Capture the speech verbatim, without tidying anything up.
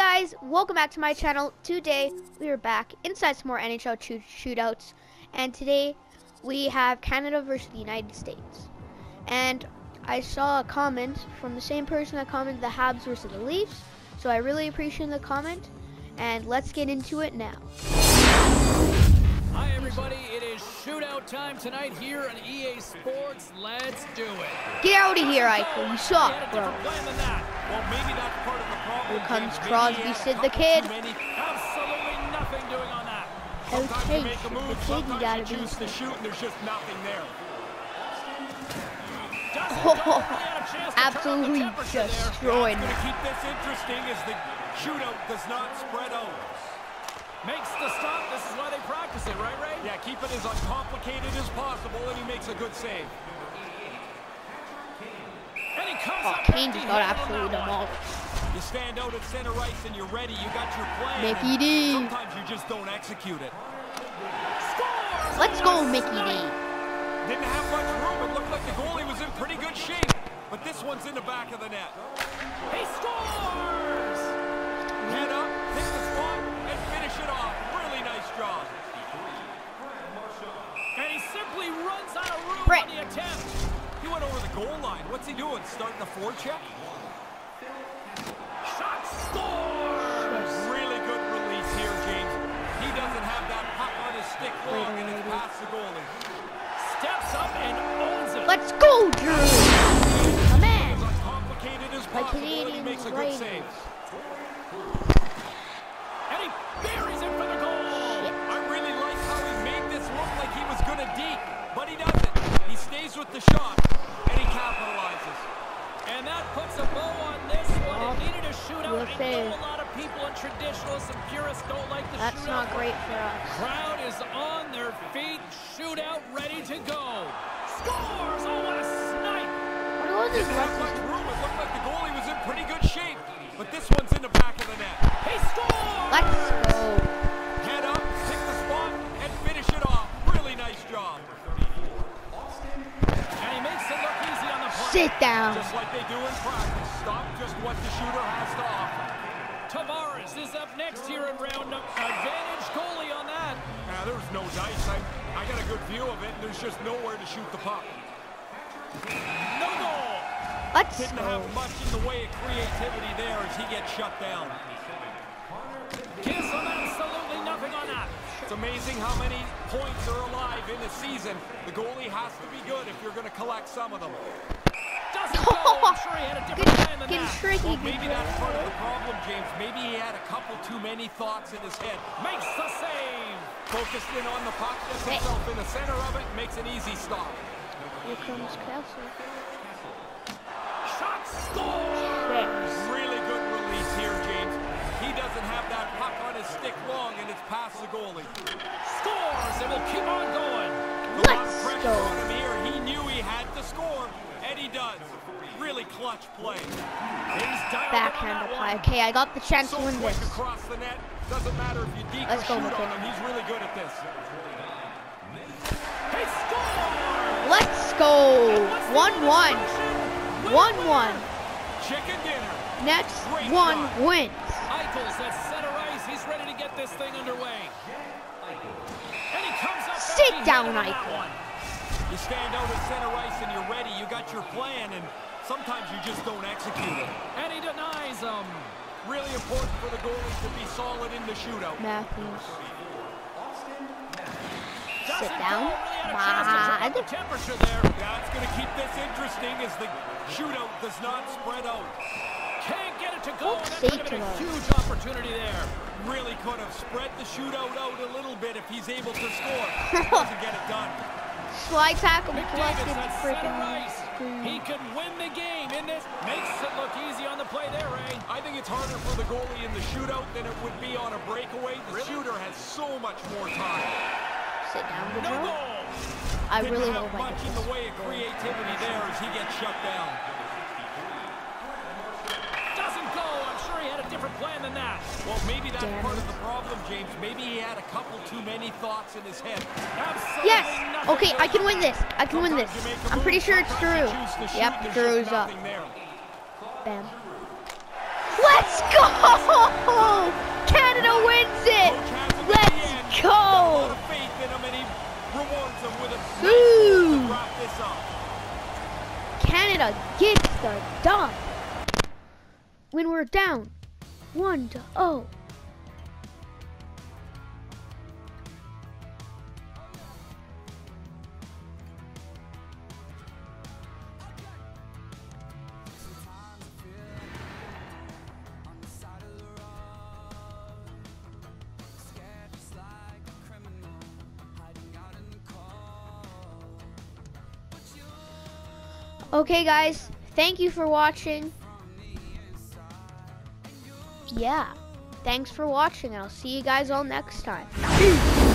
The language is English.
guys, welcome back to my channel. Today we are back inside some more N H L shoot shootouts, and today we have Canada versus the United States. And I saw a comment from the same person that commented the Habs versus the Leafs, so I really appreciate the comment, and let's get into it now. Hi everybody, it is shootout time tonight here on E A Sports. Let's do it. Get out of here, Eichel. You suck, bro. Well, maybe that's part of the problem. Here comes Crosby, Sid the Kid. Absolutely nothing doing on that. Okay, Sid the Kid, you gotta be. Choose to shoot and there's just nothing there. Oh, absolutely destroyed. What's going to keep this interesting is the shootout does not spread out. Makes the stop. This is why they practice it, right, Ray? Yeah, keep it as uncomplicated as possible, and he makes a good save. And he comes Oh, up Kane just got absolutely demolished. You stand out at center ice and you're ready. You got your plan. Mickey D. Sometimes you just don't execute it. Scores! Let's go, Mickey D. Didn't have much room. It looked like the goalie was in pretty good shape, but this one's in the back of the net. He scores! Head up, hit the spot, and finish it off. Really nice job. And he simply runs out of room Brett. on the attempt. He went over the goal line. What's he doing? Starting a forecheck? Shot scores! Really good release here, James. He doesn't have that puck on his stick long, and it's past the goalie. Steps up and owns it. Let's go, Drew. My man. As uncomplicated as My possible, and he Canadian makes a good Raiders. save. And he buries it for the goal. Shit. I really like how he made this look like he was going to deep, but he doesn't. He stays with the shot, and he capitalizes. And that puts a bow on this one. Oh, It needed a shootout. we'll I see. know a lot of people and traditionalists and purists don't like the That's shootout. not great for us. Crowd is on their feet. Shootout ready to go. Scores! Oh, what a snipe! What was this Didn't have much left? room. It looked like the goalie was in pretty good shape, but this one's in the back of the net. He scores! Let's go. Head up, pick the spot, and finish it off. Really nice job. And he makes it look easy on the play. Sit down. Just like they do in practice. Stop just what the shooter has to offer. Tavares is up next here in round up. Advantage goalie on that. Now, there's no dice. I, I got a good view of it, and there's just nowhere to shoot the puck. No goal. Let's Didn't go. have much in the way of creativity there as he gets shut down. Gives him absolutely nothing on that. It's amazing how many points are alive in a season. The goalie has to be good if you're going to collect some of them. Doesn't go. I'm sure he had a different plan than Getting that. tricky. Well, maybe that's part of the problem, James. Maybe he had a couple too many thoughts in his head. Makes the save. Focused in on the puck, gets Hey. himself in the center of it, makes an easy stop. Here comes Kelsey. Shot scores! Really good release here, James. He doesn't have that puck on his stick long, and it's past the goalie. Scores, and we'll keep on going. A lot of Let's pressure go. on him here. He knew he had to score, and he does. Really clutch play. He's dialed Backhand up on apply. that one. Okay, I got the chance So to win quick this. across the net. Doesn't matter if you deep Let's or go, shoot on McKinnon. him. He's really good at this. He scores! Let's go. one one. one one. Chicken dinner. Next Great one shot. wins. Eichel's at center ice. He's ready to get this thing underway. And he comes up Sit empty-handed down, on that Eichel. one. You stand out at center ice and you're ready. You got your plan, and sometimes you just don't execute it. And he denies him. Really important for the goalie to be solid in the shootout. Matthews. Sit Doesn't down. go. Really had a chance to turn up the Bad. temperature there. That's going to keep this interesting as the shootout does not spread out. Can't get it to go. Oh, That save could have been a tonight. huge opportunity there. Really could have spread the shootout out a little bit if he's able to score. Doesn't get it done. Slide tackle. McDavid McDavid at freaking center ice. He screwed. can win the game in this. Makes it look easy on the play there, Ray. I think it's harder for the goalie in the shootout than it would be on a breakaway. The Really? shooter has so much more time. Sit down, No Gaudreau. goal. I Didn't really have hope I much get in this. the way of creativity there as he gets shut down. Doesn't go. I'm sure he had a different plan than that. Well, maybe that's Damn part it. of the problem, James. Maybe he had a couple too many thoughts in his head. Absolutely Yes. nothing Okay, I can win this. I can win this. Sometimes you make a I'm pretty move, sure it's sometimes Drew. you choose to shoot, Yep, there's Drew's just up. nothing there. Bam. Let's go! Canada wins it! Let's go! Ooh. Canada gets the dub when we're down one to oh. Okay guys, thank you for watching. Yeah, thanks for watching. I'll see you guys all next time.